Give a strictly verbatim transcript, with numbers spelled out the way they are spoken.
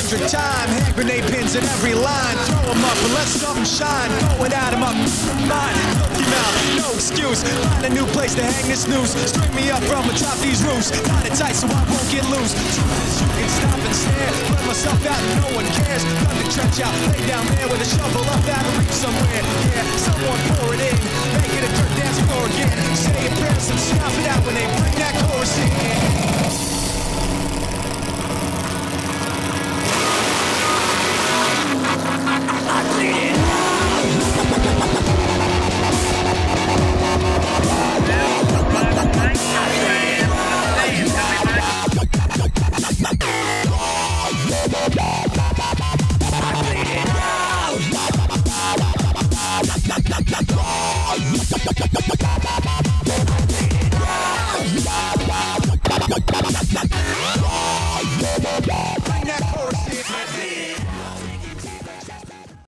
hundred time. Hand grenade pins in every line. Throw them up and let something shine. Throw it at 'em up. Mine, filthy mouth, no excuse. Find a new place to hang this noose. String me up from atop these roofs. Tie it tight so I won't get loose. Truth is you can stop and stare. Let myself out and no one cares. Cut the trench out, lay down there with a shovel up out of reach somewhere. Yeah, someone pour it in. Make it a dirt dance floor again. Say your prayers and shout it out when they bring that chorus in. Yeah.